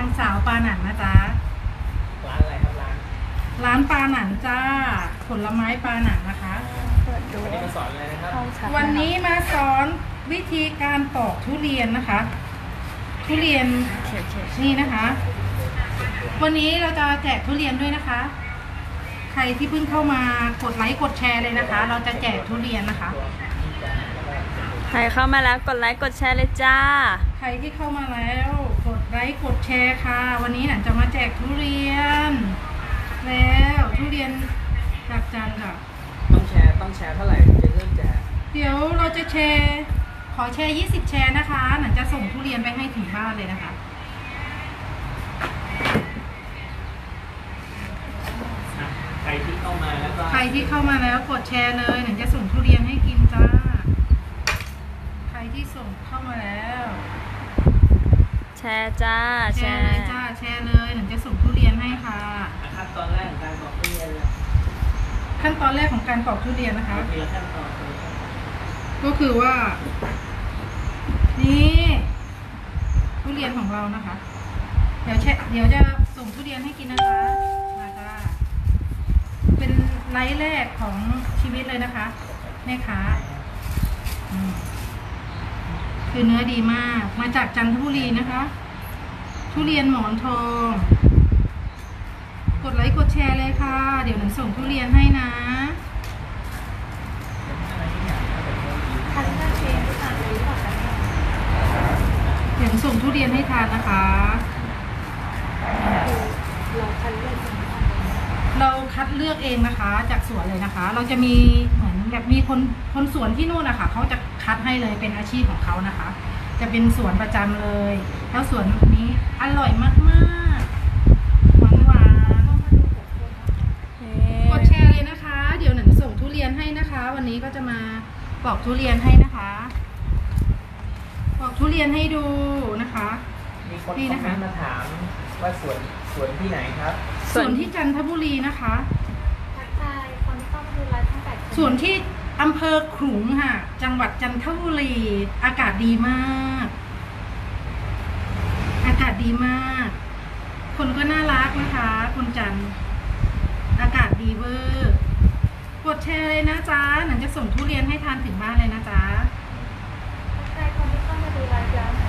สาวปาหนันนะจ๊ะร้านอะไรครับร้านปาหนันจ้าผลไม้ปาหนันนะคะวันนี้มาสอนอะไรนะครับวันนี้มาสอนวิธีการปอกทุเรียนนะคะทุเรียนนี่นะคะ วันนี้เราจะแจกทุเรียนด้วยนะคะ ใครที่เพิ่งเข้ามากดไลค์กดแชร์เลยนะคะ เราจะแจกทุเรียนนะคะใครเข้ามาแล้วกดไลค์กดแชร์เลยจ้าใครที่เข้ามาแล้วกดไลค์กดแชร์ค่ะวันนี้หนันจะมาแจกทุเรียนแล้วทุเรียนจากจันทร์ค่ะต้องแชร์เท่าไหร่จะเริ่มแจกเดี๋ยวเราจะแชร์ขอแชร์20แชร์นะคะหนันจะส่งทุเรียนไปให้ถึงบ้านเลยนะคะใครที่เข้ามาแล้วกดแชร์เลยหนันจะส่งทุเรียนให้กินจ้าใครที่ส่งเข้ามาแล้วแชร์จ้าแชร์เลยจ้าแชร์เลยหนันจะส่งทุเรียนให้ค่ะขั้นตอนแรกของการปอกทุเรียนขั้นตอนแรกของการปอกทุเรียนนะคะขั้นตอนก็คือว่านี่ทุเรียนของเรานะคะเดี๋ยวจะส่งทุเรียนให้กินนะคะมาจ้าเป็นไลฟ์แรกของชีวิตเลยนะคะแม่ค้าคือเนื้อดีมากมาจากจันทบุรีนะคะทุเรียนหมอนทองกดไลค์กดแชร์เลยค่ะเดี๋ยวหนูส่งทุเรียนให้นะเดี๋ยวส่งทุเรียนให้ทานนะคะเราคัดเลือกเองนะคะจากสวนเลยนะคะเราจะมีเหมือนแบบมีคนสวนที่นู่นนะคะเขาจะคัดให้เลยเป็นอาชีพของเขานะคะจะเป็นสวนประจำเลยแล้วสวนนี้อร่อยมากๆหวานกดแชร์เลยนะคะเดี๋ยวหนูส่งทุเรียนให้นะคะวันนี้ก็จะมาปอกทุเรียนให้นะคะปอกทุเรียนให้ดูนะคะมีคนมาถามว่าสวนที่ไหนครับสวนที่จันทบุรีนะคะทักทายคนที่เข้ามาดูไลฟ์ทั้ง8คนสวนที่อำเภอขลุงค่ะจังหวัดจันทบุรีอากาศดีมากอากาศดีมากคนก็น่ารักนะคะคนจันอากาศดีเวอร์กดแชร์เลยนะจ๊ะหนังจะส่งทุเรียนให้ทานถึงบ้านเลยนะจ๊ะทักทายคนที่เข้ามาดูไลฟ์แล้ว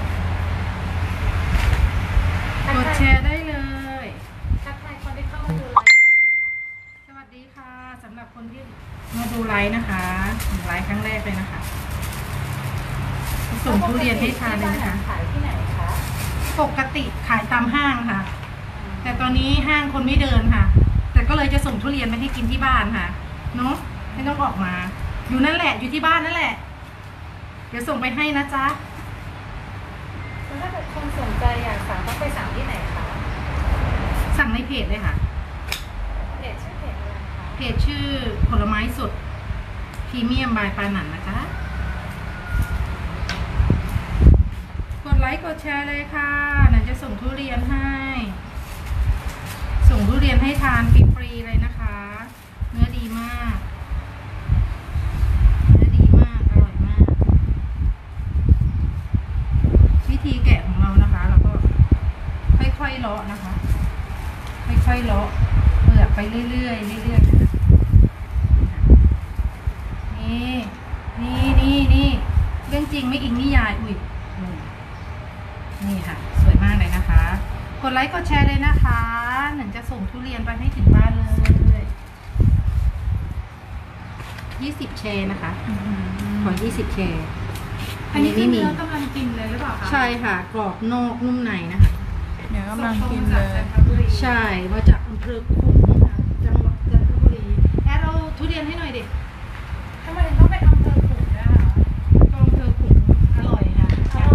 กดแชร์ได้เลยทักทายคนที่เข้ามาดูไลฟ์แล้วสวัสดีค่ะสำหรับคนที่มาดูไลฟ์นะคะไลฟ์ครั้งแรกเลยนะคะส่งทุเรียนให้ทานเลยนะคะขายที่ไหนคะปกติขายตามห้างค่ะแต่ตอนนี้ห้างคนไม่เดินค่ะแต่ก็เลยจะส่งทุเรียนมาให้กินที่บ้านค่ะเนาะไม่ต้องออกมาอยู่นั่นแหละอยู่ที่บ้านนั่นแหละเดี๋ยวส่งไปให้นะจ๊ะแล้วถ้าเกิดคนสนใจอยากสั่งต้องไปสั่งที่ไหนคะสั่งในเพจเลยค่ะเพจชื่อเพจอะไรคะเพจชื่อผลไม้สดพรีเมียมบายปาหนันนะคะกดไลค์กดแชร์เลยค่ะหนันจะส่งทุเรียนให้ส่งทุเรียนให้ทานฟรีๆเลยนะคะเนื้อดีมากอร่อยมากวิธีแกะของเรานะคะเราก็ค่อยๆเลาะนะคะค่อยๆเลาะเปลือกไปเรื่อยๆเรื่อยๆนะคะนี่เรื่องจริงไม่อิงนิยายอุ้ยนี่ค่ะสวยมากเลยนะคะกดไลค์กดแชร์เลยนะคะหนังจะส่งทุเรียนไปให้ถึงบ้านเลย20แชร์นะคะขอ20แชร์อันนี้คือเนื้อกำลังกินเลยหรือเปล่าคะใช่ค่ะกรอบนอกนุ่มในนะคะเนื้อกำลังกินเลยใช่มาจากอำเภอขลุงค่ะจังหวัดจันทบุรีแอดเอาทุเรียนให้หน่อยเด็กทำไมต้องไปอำเภอขลุงด้วยคะก็อำเภอขลุงอร่อยค่ะ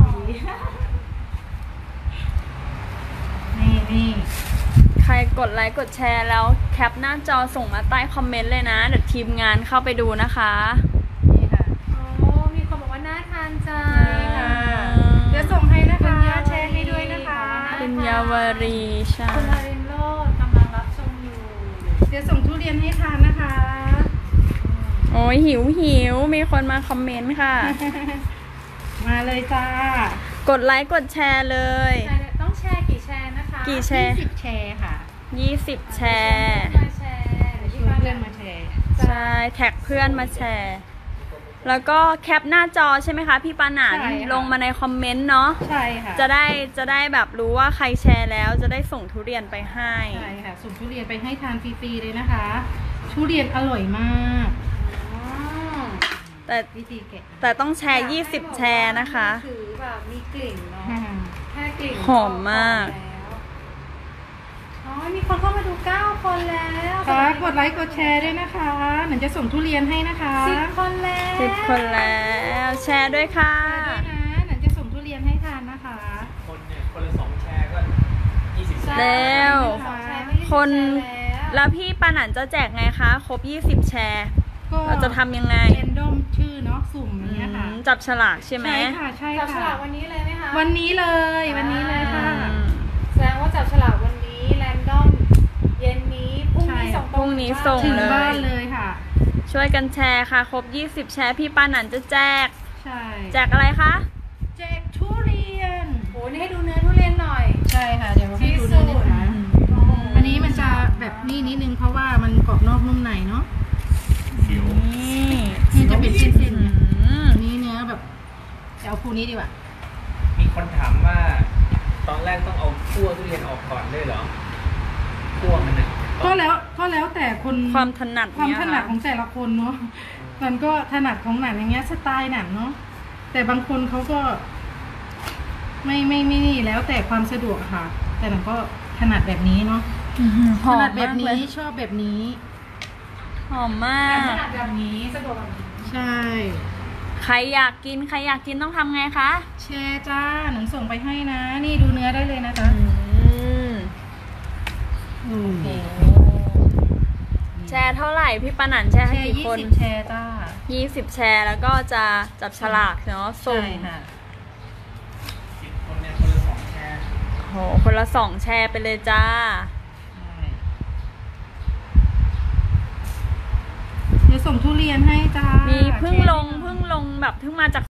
นี่ใครกดไลค์กดแชร์แล้วแคปหน้าจอส่งมาใต้คอมเมนต์เลยนะเดี๋ยวทีมงานเข้าไปดูนะคะนี่ค่ะมีคนบอกว่าน่าทานจ้าเดี๋ยวส่งให้นะคะแชร์ให้ด้วยนะคะคุณยาวรีใช่คุณอารินโรจน์กำลังรับชมอยู่เดี๋ยวส่งทุเรียนให้ทานนะคะโอ้ยหิวมีคนมาคอมเมนต์ค่ะมาเลยจ้ากดไลค์กดแชร์เลยต้องแชร์กี่แชร์นะคะกี่แชร์ 20 แชร์ค่ะ 20 แชร์มาแชร์เดี๋ยวชพี่วนป้าเพื่อนมาแชร์ใช่ แท็กเพื่อนมาแชร์ แล้วก็แคปหน้าจอใช่ไหมคะพี่ปานันใช่ค่ะลงมาในคอมเมนต์เนาะใช่ค่ะจะได้แบบรู้ว่าใครแชร์แล้วจะได้ส่งทุเรียนไปให้ใช่ค่ะส่งทุเรียนไปให้ทานฟรีๆเลยนะคะ ทุเรียนอร่อยมากอ๋อแต่วิธีแกะแต่ต้องแชร์ 20 แชร์นะคะถือแบบมีกลิ่นเนาะ แค่กลิ่นหอมมากแล้วอ๋อมีคนเข้ามาดู 9 คนแล้วค่ะกดไลค์กดแชร์ด้วยนะคะหนูจะส่งทุเรียนให้นะคะ 10 คนแล้ว 10 คนแล้ว แชร์ด้วยค่ะแชร์ด้วยนะหนูจะส่งทุเรียนให้ทานนะคะคนเนี่ยคนละ2 แชร์ก็ 20 แชร์แล้วสองแชร์ไม่ได้คนแชร์แล้วพี่ปานันจะแจกไงคะ ครบ 20 แชร์ก็เราจะทำยังไงเรนดอมชื่อเนาะสุ่มอย่างเงี้ยค่ะจับฉลากใช่ไหมใช่ค่ะใช่จับฉค่ะลากวันนี้เลยไหมคะวันนี้เลยวันนี้เลยค่ะอืมแสดงว่าจับฉลากวันนี้แรนดอมเย็นนี้พรุ่งนี้ใช่ส่งพรุ่งนี้ส่งถึงเลยบ้านเลยค่ะช่วยกันแชร์ค่ะ ครบ 20 แชร์พี่ปานันจะแจกใช่แจกอะไรคะแจกทุเรียนโหนี่ให้ดูเนื้อทุเรียนหน่อยใช่ค่ะเดี๋ยวเราให้ดูเนื้อนิดนะอันนี้มันจะแบบนี่นิดนึงเพราะว่ามันกรอบนอกนุ่มในเนาะนี่นี่จะเป็นเส้นๆเนี่ยอืมอันนี้เนื้อแบบจะเอาคู่นี้ดีกว่ามีคนถามว่าตอนแรกต้องเอาคั่วทุเรียนออกก่อนด้วยเหรอคั่วมันน่ะก็แล้วแต่คนความถนัดความเนี่ยถนัดค่ะของแต่ละคนเนาะมันก็ถนัดของหนังอย่างเงี้ยสไตล์หนังเนาะแต่บางคนเขาก็ ไม่นี่แล้วแต่ความสะดวกอะค่ะ แต่หนังก็ถนัดแบบนี้เนาะหถอมนัดแบมาบกเลนี้ยชอบแบบนี้หอมมากขนาดแบบนี้สะดวกแบบนี้ใช่ใครอยากกินต้องทำไงคะแชร์จ้าหนังส่งไปให้นะ นี่ดูเนื้อได้เลยนะจ๊ะแชร์เท่าไหร่พี่ปานันแชร์แชให้ร์กี่คน 20 แชร์จ้า 20 แชร์แล้วก็จะจับฉลากเนาะส่งใช่ค่ะ 10 คนเนี่ยคนละ2 แชร์โหคนละ 2 แชร์ไปเลยจ้าเดี๋ยวส่งทุเรียนให้จ้ามีมีเพิ่งลงแบบเพิ่งมาจาก